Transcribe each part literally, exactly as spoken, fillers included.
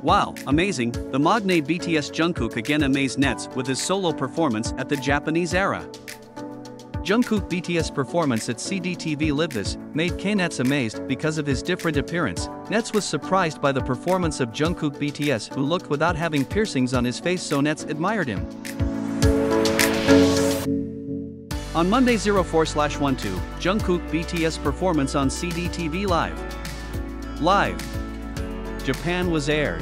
Wow, amazing, the Magne B T S Jungkook again amazed Knetz with his solo performance at the Japanese era. Jungkook B T S performance at C D T V Live This made Knetz amazed because of his different appearance. Knetz was surprised by the performance of Jungkook B T S, who looked without having piercings on his face, so Knetz admired him. On Monday oh four slash twelve, Jungkook B T S performance on C D T V Live. Live Japan was aired.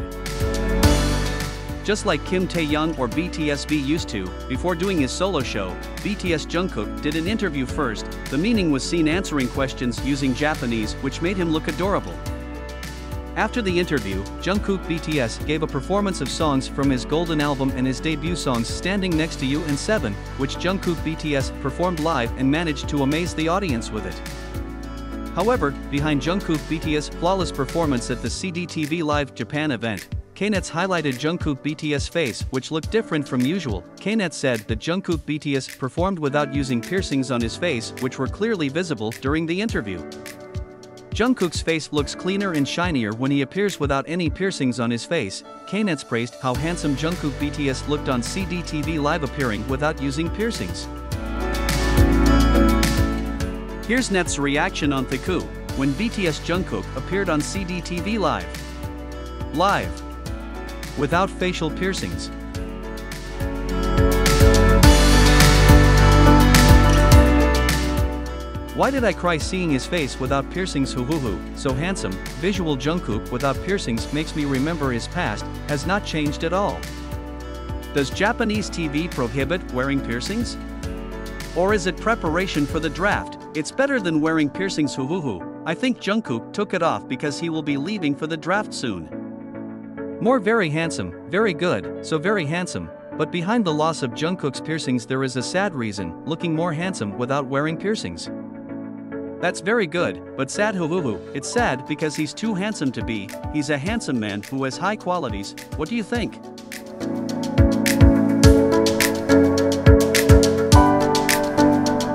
Just like Kim Tae-young or B T S V used to, before doing his solo show, B T S Jungkook did an interview first. The meaning was seen answering questions using Japanese, which made him look adorable. After the interview, Jungkook B T S gave a performance of songs from his golden album and his debut songs Standing Next to You and Seven, which Jungkook B T S performed live and managed to amaze the audience with it. However, behind Jungkook B T S' flawless performance at the C D T V Live Japan event, Knetz highlighted Jungkook B T S' face, which looked different from usual. Knetz said that Jungkook B T S performed without using piercings on his face, which were clearly visible during the interview. Jungkook's face looks cleaner and shinier when he appears without any piercings on his face. Knetz praised how handsome Jungkook B T S looked on C D T V Live appearing without using piercings. Here's Knetz's reaction on Thiku, when B T S Jungkook appeared on C D T V Live. Live. Without facial piercings. Why did I cry seeing his face without piercings? Hoo hoo hoo, so handsome. Visual Jungkook without piercings makes me remember his past, has not changed at all. Does Japanese T V prohibit wearing piercings? Or is it preparation for the draft? It's better than wearing piercings. Hoo hoo hoo. I think Jungkook took it off because he will be leaving for the draft soon. More very handsome, very good, so very handsome. But behind the loss of Jungkook's piercings there is a sad reason, looking more handsome without wearing piercings. That's very good, but sad. Hoo hoo hoo. It's sad because he's too handsome to be. He's a handsome man who has high qualities. What do you think?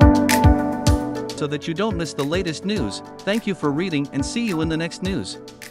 So that you don't miss the latest news, thank you for reading and see you in the next news.